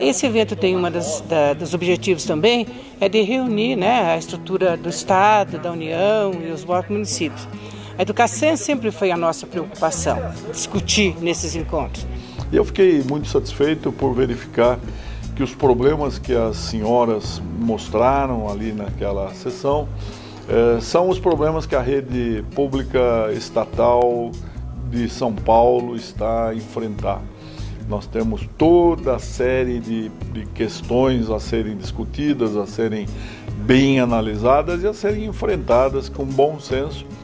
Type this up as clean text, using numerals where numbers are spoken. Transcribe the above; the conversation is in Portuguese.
Esse evento tem dos objetivos também, é de reunir, né, a estrutura do Estado, da União e os blocos municípios. A educação sempre foi a nossa preocupação, discutir nesses encontros. E eu fiquei muito satisfeito por verificar que os problemas que as senhoras mostraram ali naquela sessão são os problemas que a rede pública estatal de São Paulo está a enfrentar. Nós temos toda a série de questões a serem discutidas, a serem bem analisadas e a serem enfrentadas com bom senso,